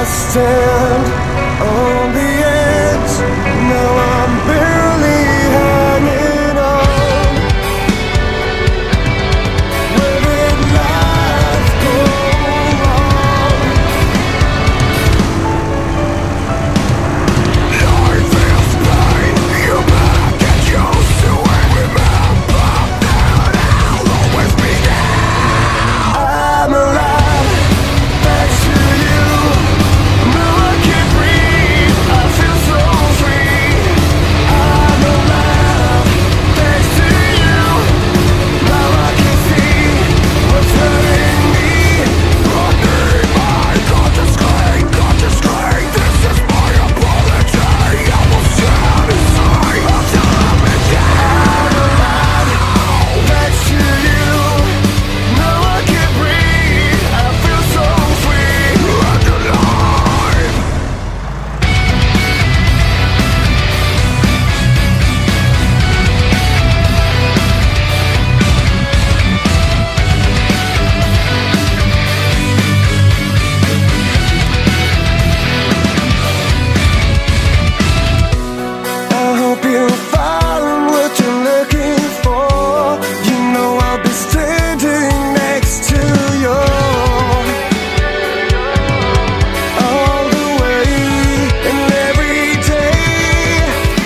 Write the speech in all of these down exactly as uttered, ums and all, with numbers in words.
stand on the edge. Now I'm barely hanging on. Where did life go wrong? Life is pain. You better get used to it. Remember that I'll always be there. I'm alive, thanks to you. Now I can breathe, I feel so free. I'm alive, thanks to you. Now I can see what's hurting me. Running my conscious claim, conscious claim. This is my apology. I will stand inside until I'm in I'm alive, thanks to you. Now I can breathe, I feel so free and alive. I hope you found what you're looking for. You know I'll be standing next to you all the way and every day.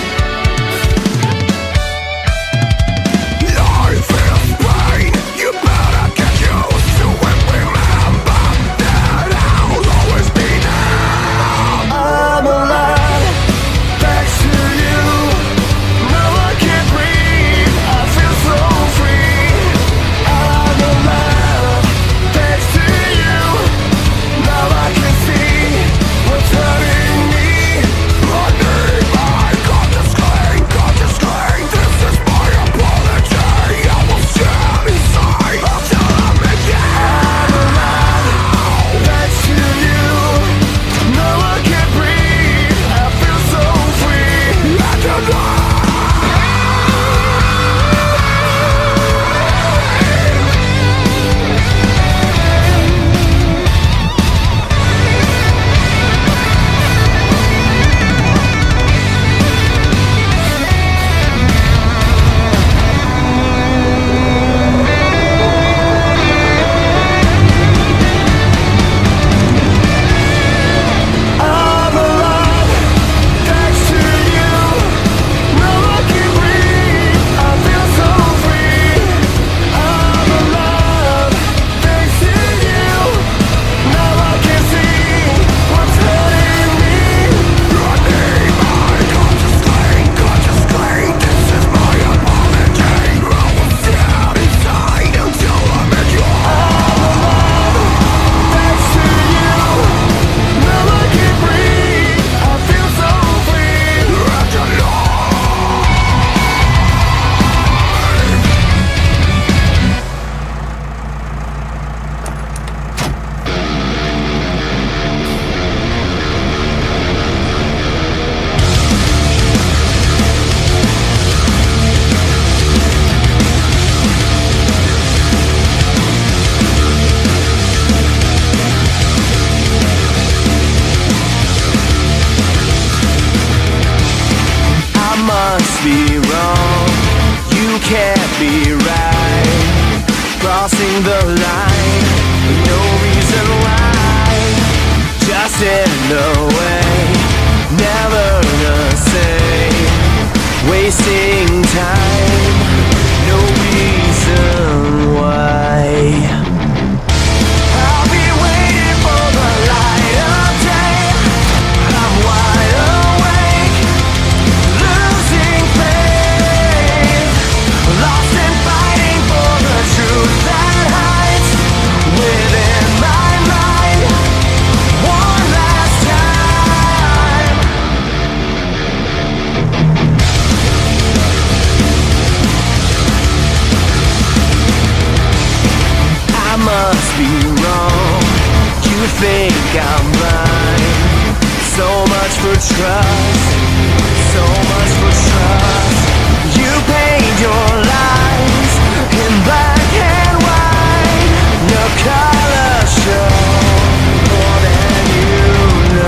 Life is pain. You better get used to it. Remember that I'll always be there. I'm alive, thanks to you. Now I can breathe, I feel so free. I'm alive, thanks to you. Now I can see what's hurting me. Running my conscious claim, conscious claim. This is my apology. I will stand inside until I'm in I'm alive, thanks to you. Now I can breathe, I feel so free and alive. I'm alive, thanks to you. Now I can breathe, I feel so free. I'm alive, thanks to you. Now I can see what's hurting me. Running my conscious claim, conscious claim. This is my apology. I will stand inside until I'm in your I'm alive, thanks to you. Now I can breathe, I feel so free and alive. I must be wrong, you can't be right. Crossing the line, no reason why. Just in the way, never the same. Wasting time, no reason why. I'll be waiting for the light of day. I'm wide awake, losing faith, lost and fighting for the truth that hides within my mind. One last time. I must be wrong, you think I'm blind. So much for trust, so much for trust. You paint your lies in black and white. Your colors show more than you know.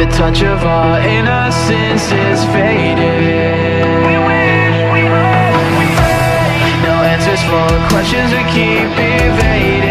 touch of our innocence is fading. We wish, we hope, we pray. No answers for questions we keep evading.